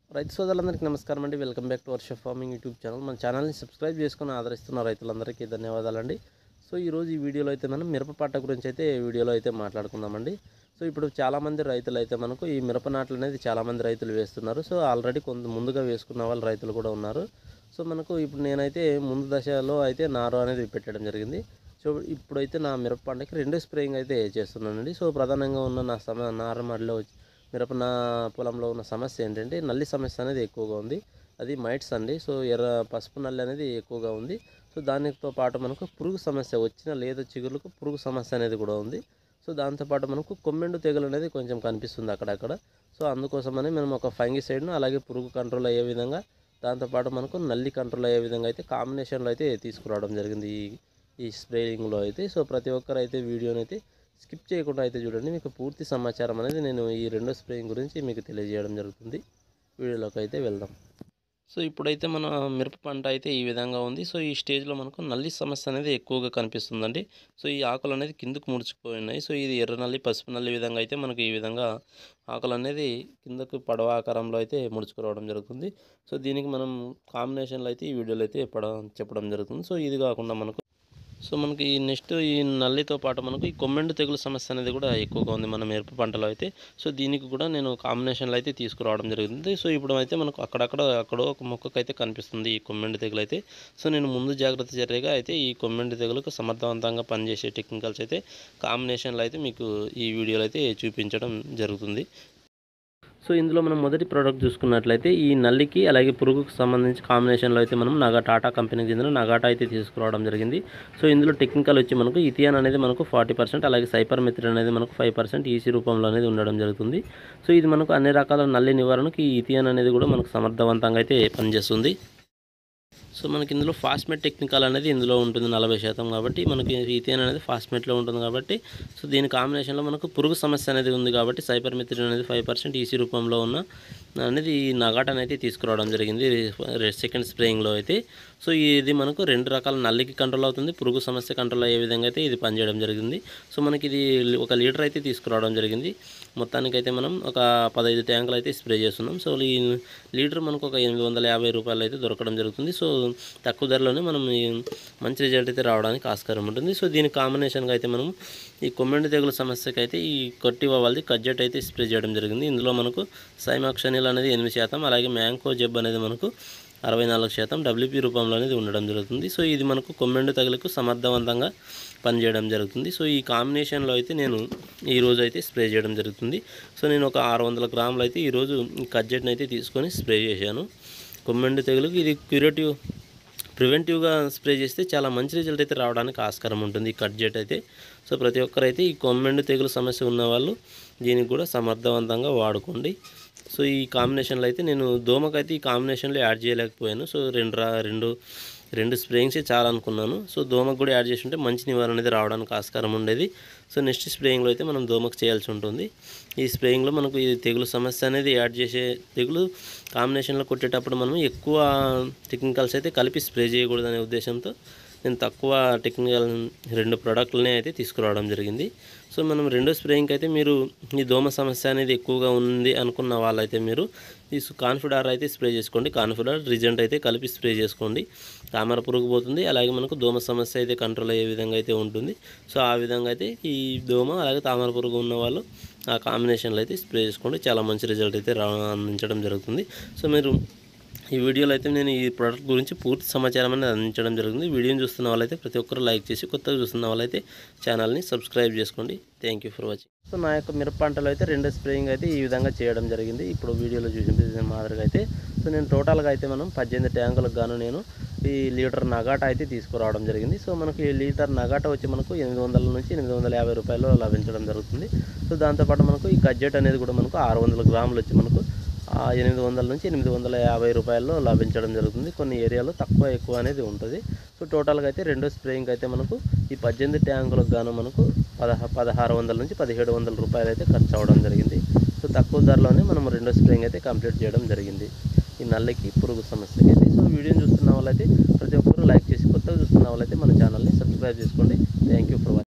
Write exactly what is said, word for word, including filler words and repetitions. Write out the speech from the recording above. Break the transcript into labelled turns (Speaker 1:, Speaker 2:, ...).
Speaker 1: రైతు సోదరులందరికీ నమస్కారం అండి. Welcome back to Varsha farming YouTube channel. మన ఛానల్ని సబ్స్క్రైబ్ చేసుకుని ఆదరిస్తున్న రైతులందరికీ ధన్యవాదాలండి. సో ఈరోజు ఈ వీడియోలో అయితే మనం మిరప పంట గురించి అయితే వీడియోలో అయితే మాట్లాడుకుందామండి. సో ఇప్పుడు చాలామంది రైతులు అయితే మనకు ఈ మిరప నాట్లు అనేది చాలామంది రైతులు వేస్తున్నారు. సో ఆల్రెడీ కొంత ముందుగా వేసుకున్న వాళ్ళు రైతులు కూడా ఉన్నారు. సో మనకు ఇప్పుడు నేనైతే ముందు దశలో అయితే నారు అనేది పెట్టడం జరిగింది. సో ఇప్పుడైతే నా మిరప పంటకి రెండు స్ప్రేయింగ్ అయితే చేస్తున్నానండి. సో ప్రధానంగా ఉన్న నా సమ నారుమడిలో మిరప నా పొలంలో ఉన్న సమస్య ఏంటంటే నల్లి సమస్య అనేది ఎక్కువగా ఉంది. అది మైట్స్ అండి. సో ఎర్ర పసుపు నల్లి అనేది ఎక్కువగా ఉంది. సో దానితో పాటు మనకు పురుగు సమస్య వచ్చిన లేదా చిగురులకు పురుగు సమస్య అనేది కూడా ఉంది. సో దాంతోపాటు మనకు కొమ్మెండు తెగులు అనేది కొంచెం కనిపిస్తుంది అక్కడక్కడ. సో అందుకోసమని మనం ఒక ఫంగిసైడ్ను అలాగే పురుగు కంట్రోల్ అయ్యే విధంగా, దాంతోపాటు మనకు నల్లి కంట్రోల్ అయ్యే విధంగా అయితే కాంబినేషన్లో అయితే తీసుకురావడం జరిగింది ఈ ఈ స్ప్రేయింగ్లో అయితే. సో ప్రతి ఒక్కరు అయితే వీడియోని అయితే స్కిప్ చేయకుండా అయితే చూడండి. మీకు పూర్తి సమాచారం అనేది నేను ఈ రెండో స్ప్రేయింగ్ గురించి మీకు తెలియజేయడం జరుగుతుంది. వీడియోలోకి అయితే వెళ్దాం. సో ఇప్పుడైతే మన మిరప పంట అయితే ఈ విధంగా ఉంది. సో ఈ స్టేజ్లో మనకు నల్లి సమస్య అనేది ఎక్కువగా కనిపిస్తుందండి. సో ఈ ఆకులు అనేది కిందకు ముడుచుకుపోయినాయి. సో ఇది ఎర్ర నల్లి, పసుపు నల్లి విధంగా అయితే మనకి ఈ విధంగా ఆకులు అనేది కిందకు పడవ ఆకారంలో అయితే ముడుచుకురావడం జరుగుతుంది. సో దీనికి మనం కాంబినేషన్లో అయితే ఈ వీడియోలో అయితే పడ చెప్పడం జరుగుతుంది. సో ఇది కాకుండా మనకు సో మనకి నెక్స్ట్ ఈ నల్లితో పాటు మనకు ఈ కొమ్మెండు తెగులు సమస్య అనేది కూడా ఎక్కువగా ఉంది మన మిరప పంటలో అయితే. సో దీనికి కూడా నేను కాంబినేషన్లో అయితే తీసుకురావడం జరుగుతుంది. సో ఇప్పుడు అయితే మనకు అక్కడక్కడ అక్కడో ఒక మొక్కకు అయితే కనిపిస్తుంది ఈ కొమ్మెండు తెగులు అయితే. సో నేను ముందు జాగ్రత్త చర్యగా అయితే ఈ కొమ్మెండు తెగులకు సమర్థవంతంగా పనిచేసే టెక్నికల్స్ అయితే కాంబినేషన్లో అయితే మీకు ఈ వీడియోలో అయితే చూపించడం జరుగుతుంది. సో ఇందులో మనం మొదటి ప్రోడక్ట్ చూసుకున్నట్లయితే ఈ నల్లికి అలాగే పురుగుకు సంబంధించి కాంబినేషన్లో అయితే మనం నగా టాటా కంపెనీకి చెందిన నగాటా అయితే తీసుకురావడం జరిగింది. సో ఇందులో టెక్నికల్ వచ్చి మనకు ఇథియాన్ అనేది మనకు ఫార్టీ పర్సెంట్ అలాగే సైపర్మెథ్రిన్ అనేది మనకు ఫైవ్ పర్సెంట్ ఈసీ రూపంలో అనేది ఉండడం జరుగుతుంది. సో ఇది మనకు అన్ని రకాల నల్లి నివారణకు ఈ ఇథియాన్ అనేది కూడా మనకు సమర్థవంతంగా అయితే పనిచేస్తుంది. సో మనకి ఇందులో ఫాస్మెట్ టెక్నికల్ అనేది ఇందులో ఉంటుంది నలభై శాతం కాబట్టి మనకి ఈథియాన్ అనేది ఫాస్మెట్లో ఉంటుంది కాబట్టి. సో దీని కాంబినేషన్లో మనకు పురుగు సమస్య అనేది ఉంది కాబట్టి సైపర్మెథ్రిన్ అనేది ఫైవ్ పర్సెంట్ ఈసీ రూపంలో ఉన్న అనేది ఈ నగాటాన్ని అయితే తీసుకురావడం జరిగింది సెకండ్ స్ప్రేయింగ్లో అయితే. సో ఇది మనకు రెండు రకాల నల్లికి కంట్రోల్ అవుతుంది, పురుగు సమస్య కంట్రోల్ అయ్యే విధంగా అయితే ఇది పనిచేయడం జరిగింది. సో మనకి ఇది ఒక లీటర్ అయితే తీసుకురావడం జరిగింది. మొత్తానికైతే మనం ఒక పదహైదు ట్యాంకులు అయితే స్ప్రే చేస్తున్నాం. సో ఈ లీటర్ మనకు ఒక ఎనిమిది వందల యాభై రూపాయలు అయితే దొరకడం జరుగుతుంది. సో తక్కువ ధరలోనే మనం మంచి రిజల్ట్ అయితే రావడానికి ఆస్కారం ఉంటుంది. సో దీని కాంబినేషన్గా అయితే మనం ఈ కొమ్మెండు తెగుల సమస్యకి అయితే ఈ కొట్టివ వాళ్ళది కజ్జెట్ అయితే స్ప్రే చేయడం జరిగింది. ఇందులో మనకు సైమాక్సనిల్ అనేది ఎనిమిది శాతం అలాగే మ్యాంకో జెబ్ అనేది మనకు అరవై నాలుగు శాతం డబ్ల్యూపీ రూపంలో అనేది ఉండడం జరుగుతుంది. సో ఇది మనకు కొమ్మెండు తెగులకు సమర్థవంతంగా పనిచేయడం జరుగుతుంది. సో ఈ కాంబినేషన్లో అయితే నేను ఈరోజు అయితే స్ప్రే చేయడం జరుగుతుంది. సో నేను ఒక ఆరు వందల గ్రాములు అయితే ఈరోజు కజ్జెట్ని అయితే తీసుకొని స్ప్రే చేశాను. కొమ్మెండు తెగులుకి ఇది క్యూరేటివ్ ప్రివెంటివ్గా స్ప్రే చేస్తే చాలా మంచి రిజల్ట్ అయితే రావడానికి ఆస్కారం ఉంటుంది ఈ కజ్జెట్ అయితే. సో ప్రతి ఒక్కరైతే ఈ కొమ్మెండు తెగులు సమస్య ఉన్నవాళ్ళు దీనికి కూడా సమర్థవంతంగా వాడుకోండి. సో ఈ కాంబినేషన్లో అయితే నేను దోమకైతే ఈ కాంబినేషన్లో యాడ్ చేయలేకపోయాను. సో రెండు రా రెండు రెండు స్ప్రేయింగ్సే చాలా అనుకున్నాను. సో దోమకు కూడా యాడ్ చేసి ఉంటే మంచి నివారణ అనేది రావడానికి ఆస్కారం ఉండేది. సో నెక్స్ట్ స్ప్రేయింగ్లో అయితే మనం దోమకు చేయాల్సి ఉంటుంది. ఈ స్ప్రేయింగ్లో మనకు ఈ తెగులు సమస్య అనేది యాడ్ చేసే తెగులు కాంబినేషన్లో కొట్టేటప్పుడు మనం ఎక్కువ టెక్నికల్స్ అయితే కలిపి స్ప్రే చేయకూడదనే ఉద్దేశంతో నేను తక్కువ టెక్నికల్ రెండు ప్రోడక్ట్లనే అయితే తీసుకురావడం జరిగింది. సో మనం రెండో స్ప్రేయింగ్కి అయితే మీరు ఈ దోమ సమస్య అనేది ఎక్కువగా ఉంది అనుకున్న వాళ్ళైతే మీరు ఈ కాన్ఫిడార్ అయితే స్ప్రే చేసుకోండి. కాన్ఫిడార్ రిజెంట్ అయితే కలిపి స్ప్రే చేసుకోండి. తామర పురుగు పోతుంది, అలాగే మనకు దోమ సమస్య అయితే కంట్రోల్ అయ్యే విధంగా అయితే ఉంటుంది. సో ఆ విధంగా అయితే ఈ దోమ అలాగే తామర పురుగు ఉన్న వాళ్ళు ఆ కాంబినేషన్లో అయితే స్ప్రే చేసుకోండి. చాలా మంచి రిజల్ట్ అయితే రా అందించడం జరుగుతుంది. సో మీరు ఈ వీడియోలో అయితే నేను ఈ ప్రోడక్ట్ గురించి పూర్తి సమాచారం అనేది అందించడం జరుగుతుంది. వీడియోని చూస్తున్న వాళ్ళైతే ప్రతి ఒక్కరు లైక్ చేసి, కొత్తగా చూస్తున్న వాళ్ళైతే ఛానల్ని సబ్స్క్రైబ్ చేసుకోండి. Thank you for watching. So నా యొక్క మిరప పంటలో అయితే రెండు స్ప్రేయింగ్ అయితే ఈ విధంగా చేయడం జరిగింది. ఇప్పుడు వీడియోలో చూసిన మాదిరిగా అయితే సో నేను టోటల్గా అయితే మనం పద్దెనిమిది ట్యాంకులకు గాను నేను ఈ లీటర్ నగాటా అయితే తీసుకురావడం జరిగింది. సో మనకి ఈ లీటర్ నగాటా వచ్చి మనకు ఎనిమిది వందల నుంచి ఎనిమిది వందల యాభై రూపాయలు లభించడం జరుగుతుంది. సో దాంతోపాటు మనకు ఈ కజ్జెట్ అనేది కూడా మనకు ఆరు వందల గ్రాములు వచ్చి మనకు ఎనిమిది వందల నుంచి ఎనిమిది వందల యాభై రూపాయల్లో లభించడం జరుగుతుంది. కొన్ని ఏరియాలో తక్కువ ఎక్కువ అనేది ఉంటుంది. సో టోటల్గా అయితే రెండో స్ప్రేయింగ్ అయితే మనకు ఈ పద్దెనిమిది ట్యాంకులకు గాను మనకు పదహ పదహారు వందల నుంచి పదిహేడు వందల రూపాయలు అయితే ఖర్చు అవ్వడం జరిగింది. సో తక్కువ ధరలోనే మనం రెండో స్ప్రేయింగ్ అయితే కంప్లీట్ చేయడం జరిగింది ఈ నల్లికి పురుగు సమస్యకి అయితే. సో వీడియోని చూస్తున్న వాళ్ళైతే ప్రతి ఒక్కరు లైక్ చేసి, కొత్తగా చూస్తున్న వాళ్ళైతే మన ఛానల్ని సబ్స్క్రైబ్ చేసుకోండి. Thank you for watching.